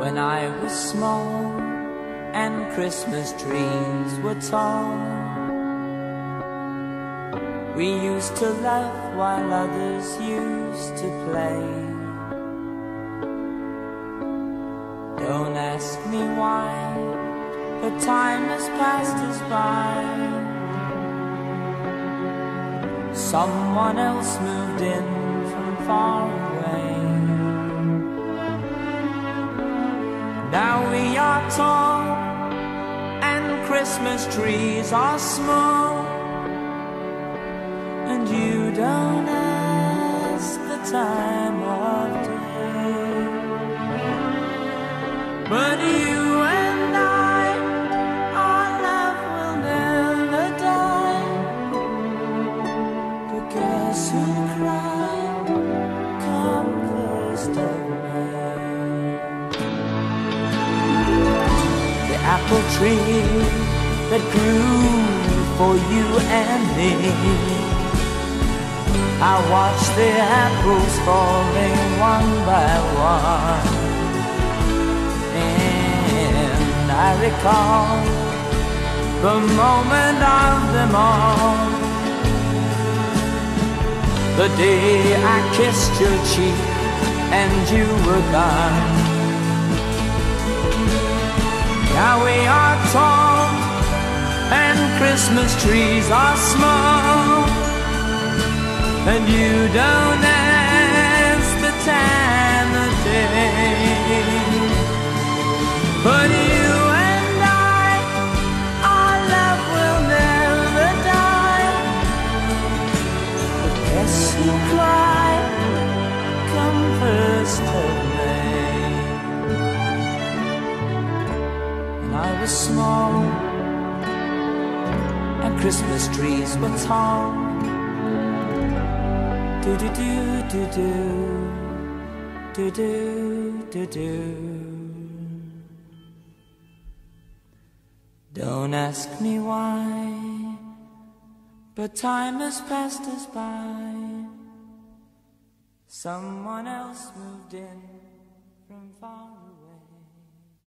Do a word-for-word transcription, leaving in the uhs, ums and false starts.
When I was small and Christmas trees were tall, we used to laugh while others used to play. Don't ask me why, but time has passed us by. Someone else moved in from far away. Now we are tall and Christmas trees are small, and you don't ask the time of day. But you and I, our love will never die. But guess who cried come first of May? The apple tree that grew for you and me, I watched the apples falling one by one, and I recall the moment of them all, the day I kissed your cheek and you were gone. Now we are tall and Christmas trees are small, and you don't ask the time of day. But you and I, our love will never die. But guess who cried come first of May? And I was small and Christmas trees were tall. Do do do do do do do do do. Don't ask me why, but time has passed us by. Someone else moved in from far away.